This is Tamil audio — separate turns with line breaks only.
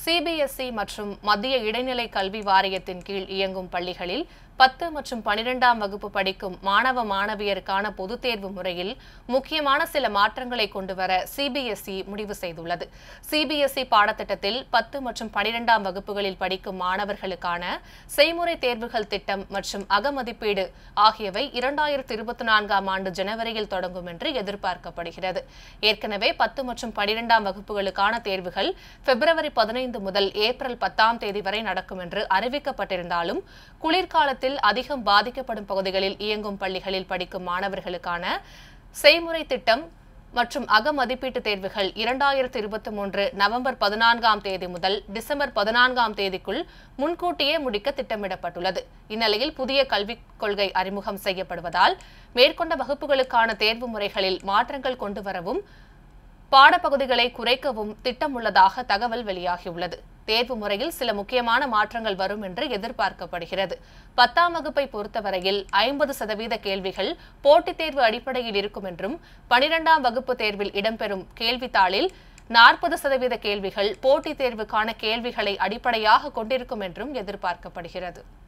CBSE மற்றும் மத்திய இடைநிலை கல்வி வாரியத்தின் கீழ் இயங்கும் பள்ளிகளில் 10 மற்றும் 12ஆம் வகுப்பு படிக்கும் மாணவ மாணவியருக்கான பொதுத் தேர்வு முறையில் முக்கியமான சில மாற்றங்களை கொண்டுவர CBSE முடிவு செய்துள்ளது. CBSE பாடத்திட்டத்தில் 10 மற்றும் 12ஆம் வகுப்புகளில் படிக்கும் மாணவர்களுக்கான செய்முறை தேர்வுகள் திட்டம் மற்றும் அகமதிப்பீடு ஆகியவை 2024ஆம் ஆண்டு ஜனவரியில் தொடங்கும் என்று எதிர்பார்க்கப்படுகிறது. ஏற்கனவே 10 மற்றும் 12ஆம் வகுப்புகளுக்கான தேர்வுகள் பிப்ரவரி 15 முதல் ஏப்ரல் 10ஆம் தேதி வரை நடக்கும் என்று அறிவிக்கப்பட்டிருந்தாலும் குளிர்காலத்தில் அதிகம் பாதிக்கப்படும் பகுதிகளில் இயங்கும் பள்ளிகளில் படிக்கும் மாணவர்களுக்கான செய்முறை திட்டம் மற்றும் அகமதிப்பீட்டு தேர்வுகள் 2023 நவம்பர் 14ஆம் தேதி முதல் டிசம்பர் 14ஆம் தேதிக்குள் முன்கூட்டியே முடிக்க திட்டமிடப்பட்டுள்ளது. இந்நிலையில் புதிய கல்விக் கொள்கை அறிமுகம் செய்யப்படுவதால் மேற்கொண்ட வகுப்புகளுக்கான தேர்வு முறைகளில் மாற்றங்கள் கொண்டுவரவும் பாடப்பகுதிகளை குறைக்கவும் திட்டம் உள்ளதாக தகவல் வெளியாகியுள்ளது. தேர்வு முறையில் சில முக்கியமான மாற்றங்கள் வரும் என்று எதிர்பார்க்கப்படுகிறது. 10ஆம் வகுப்பை பொறுத்தவரையில் 50% கேள்விகள் போட்டித் தேர்வு அடிப்படையில் இருக்கும் என்றும் 12ஆம் வகுப்பு தேர்வில் இடம்பெறும் கேள்வித்தாளில் 40% கேள்விகள் போட்டித் தேர்வுக்கான கேள்விகளை அடிப்படையாக கொண்டிருக்கும் என்றும் எதிர்பார்க்கப்படுகிறது.